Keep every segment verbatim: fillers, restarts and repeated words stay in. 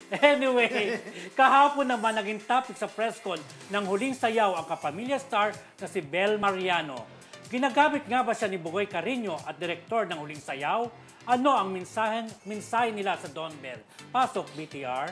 Anyway, kahapon naman naging topic sa press con ng huling sayaw ang kapamilya star na si Bel Mariano. Ginagamit nga ba siya ni Bugoy Carino at direktor ng huling sayaw? Ano ang mensahe, mensahe nila sa Don Bel? Pasok, B T R.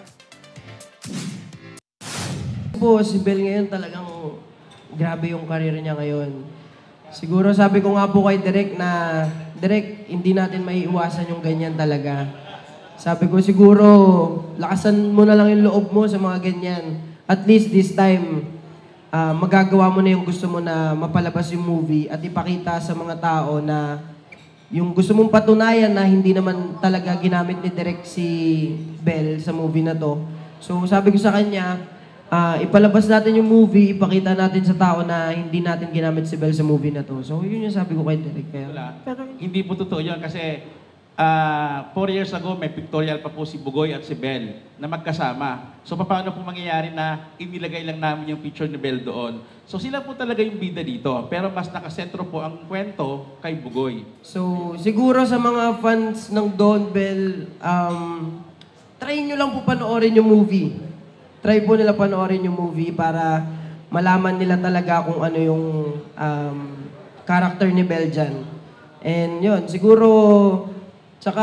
Po, si Bel ngayon talagang grabe yung karir niya ngayon. Siguro sabi ko nga po kay Direk na, Direk, hindi natin maiiwasan yung ganyan talaga. Sabi ko siguro, lakasan mo na lang yung loob mo sa mga ganyan. At least this time, uh, magagawa mo na yung gusto mo na mapalabas yung movie at ipakita sa mga tao na yung gusto mong patunayan na hindi naman talaga ginamit ni Direk si Bel sa movie na to. So sabi ko sa kanya, uh, ipalabas natin yung movie, ipakita natin sa tao na hindi natin ginamit si Bel sa movie na to. So yun yung sabi ko kay Direk. Kaya, Wala. Pero hindi po totoo yun kasi uh, four years ago may pictorial pa po si Bugoy at si Bel na magkasama. So paano po mangyayari na inilagay lang namin yung picture ni Bel doon? So sila po talaga yung bida dito, pero mas nakasentro po ang kwento kay Bugoy. So siguro sa mga fans ng Don Bel, um, try nyo lang po panoorin yung movie. Try po nila panoorin yung movie para malaman nila talaga kung ano yung um, character ni Bel dyan. And yun, siguro, tsaka,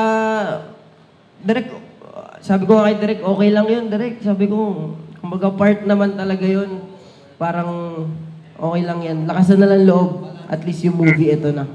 Direk, sabi ko kay Direk, okay lang yun, Direk. Sabi ko, kumbaga part naman talaga yun. Parang okay lang yan. Lakasan na lang loob. At least yung movie, ito na.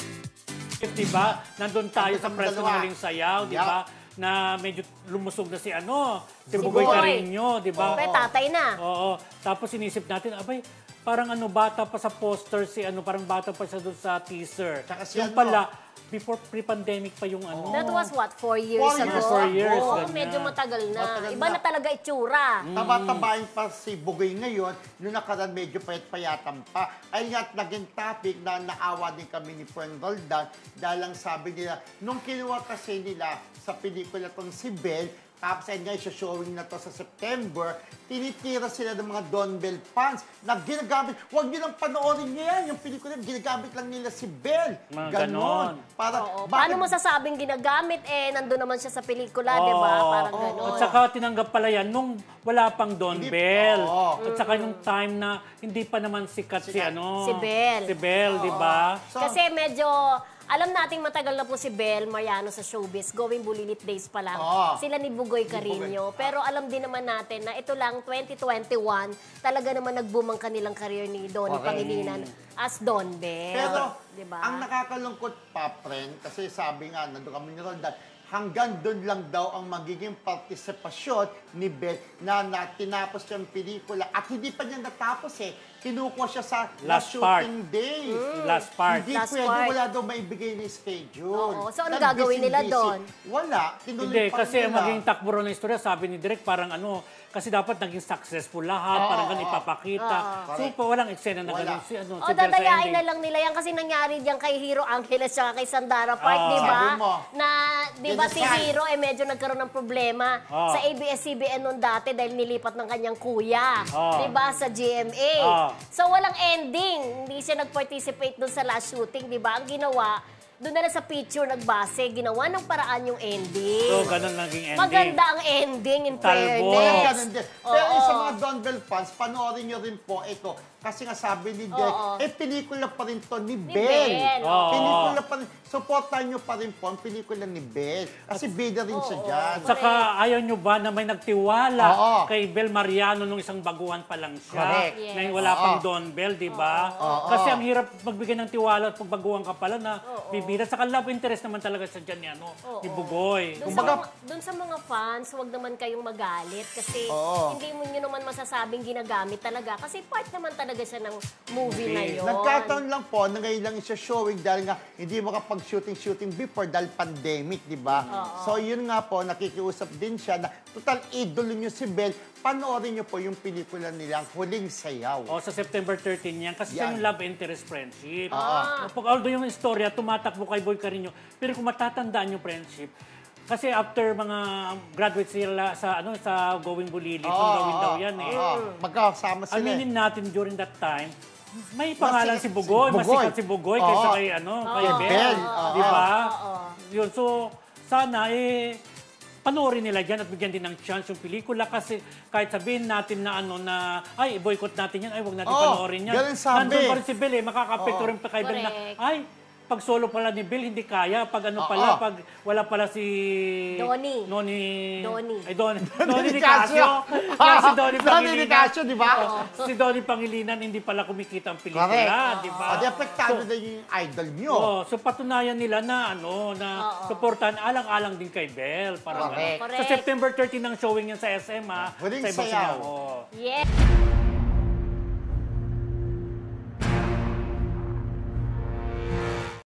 Diba? Nandun tayo sa press ng huling sayaw, diba? Na medyo lumusog na si ano, si, si Bugoy Carino, di ba? Oo, tatay na. Oo. Tapos inisip natin, abay, parang ano, bata pa sa poster si ano, parang bata pa siya doon sa teaser. Si yung ano, pala, before pre-pandemic pa yung ano. That was what, four years Four ago? years Four years, Oo, ganyan. medyo matagal na. Matagal Iba na, na talaga itsura. Mm. Taba-tabain pa si Bugoy ngayon, nung nakaraan medyo payat-payatan pa. Ay nga, naging topic na naawa din kami ni Friend Roldan dahil lang sabi nila, nung kinuha kasi nila sa pelikula tong si Bel, tapos ay nga, showing na to sa September, tinitira sila ng mga Don Bel fans na ginagamit, huwag nyo lang panoorin niya yan, yung pelikula, ginagamit lang nila si Bel. Mga ganon. Para, Oo. bakit, Paano mo sasabing ginagamit eh, nandun naman siya sa pelikula, Oo. di ba? Parang Oo. ganon. At saka tinanggap pala yan nung wala pang Don Hindi- Bel. Oo. At saka yung time na hindi pa naman sikat si Sikat. ano. Si Bel. Si Bel, di ba? So, Kasi medyo, alam nating matagal na po si Bel Mariano sa showbiz, going Bulilit days pa lang. Oo. Sila ni Bugoy Carino. Pero alam din naman natin na ito lang, twenty twenty-one, talaga naman nag-boom ang kanilang career ni Donnie Correct. Pangilinan as Don Bel. Pero, diba? ang nakakalungkot pa, friend, kasi sabi nga, nandun kami ni Roldan, hanggang doon lang daw ang magiging partisipasyon ni Bel na, na tinapos siyang pelikula. At hindi pa niya natapos eh. Kinukuha siya sa Last shooting day. Last part. Hindi Last pwede, part. wala daw maibigay na schedule. Oo. So, ano Nag-busy- gagawin nila busy. doon? Wala. Tinuloy Hindi, pa kasi nila. maging takbo rin ng istorya, sabi ni Direk, parang ano, kasi dapat naging successful lahat, Oo, parang ganun oo. ipapakita. So, Correct. pa, walang eksena na Wala. ganun si, ano, O, si Bel sa dadayain ending. na lang nila yan kasi nangyari diyan kay Hero Angeles at kay Sandara Park, Oo. di ba? Sabi mo. Na, di ba si Genocide. Hero eh medyo nagkaroon ng problema Oo. sa A B S C B N noon dati dahil nilipat ng kanyang kuya, Oo. di ba, sa G M A. Oo. So, walang ending. Hindi siya nag-participate doon sa last shooting, di ba? Ang ginawa, doon na lang sa picture nagbase, ginawa ng paraan yung ending. So, ganun naging ending. Maganda ang ending, in Talbot. fairness. Ganun din. Pero Oo. yung sa mga Don Bel fans, panoorin nyo rin po ito. Kasi nga sabi ni Direk, Oo. eh pelikula pa rin to ni, Ni Bel. Bel, oo. Pelikula pa rin. Supportan nyo pa rin po ang pelikula ni Bel. Kasi bida rin siya Oo. dyan. At saka, ayaw nyo ba na may nagtiwala Oo. kay Bel Mariano nung isang baguhan pa lang siya? Correct. Na Yes. wala Oo. pang Don Bel, di ba? Oo. Kasi ang hirap magbigay ng tiwala at pag baguhan ka pala na bibida. Saka love interest naman talaga siya dyan ni, ano, ni Bugoy. Doon sa, Kumbaga- mga, dun sa mga fans, huwag naman kayong magalit kasi Oo. hindi mo nyo naman masasabing ginagamit talaga kasi part naman talaga siya ng movie na yun. Nagkataon lang po na ngayon lang siya showing dahil nga hindi makapag-shooting-shooting before dahil pandemic, di ba? So yun nga po, nakikiusap din siya na total idolo nyo si Bel, panoorin nyo po yung pelikula nilang Huling Sayaw. O, sa September thirteenth yan. Kasi siya Yan. yung love interest friendship. Ah. Pag although yung istorya, tumatakbo kay Boy Carino. Pero kung matatandaan yung friendship, kasi after mga graduate sila sa ano sa Going Bulilit, Oo, yung gawin daw oo, yan eh. oo. Magkasama sila. Aminin natin during that time, may pangalan si Bugoy, si Bugoy. masikat si Bugoy Oo. kaysa kay ano, kay Kay Bel, Bel, di ba? oo. Yun, so sana eh panoorin nila dyan at bigyan din ng chance yung pelikula kasi kahit sabihin natin na ano na, ay, boycott natin yan, ay, wag natin Oo, panoorin yan. ganun sabi. Nandun pa rin si Bel eh, makaka-apekto Oo. rin pa kay Bel na, Correct. ay, pag solo pala ni Bill, hindi kaya. Pag ano Oo. pala, pag wala pala si... Donnie. Noni... Donnie. Ay, Donnie. Donnie Donnie Nicasio. Nicasio. Kaya si Donnie Donnie Pangilinan. Nicasio, di ba? Si Donnie Pangilinan, hindi pala kumikita ang pelikula, Correct. di ba? O, di apektado So, na yung idol nyo. Oh, so patunayan nila na ano na Oo. suportahan alang-alang din kay Bel para Correct. Sa Correct. September thirteenth ng showing yan sa S M ha. Huling sa ibang sayaw. sinaw. Oh. Yeah.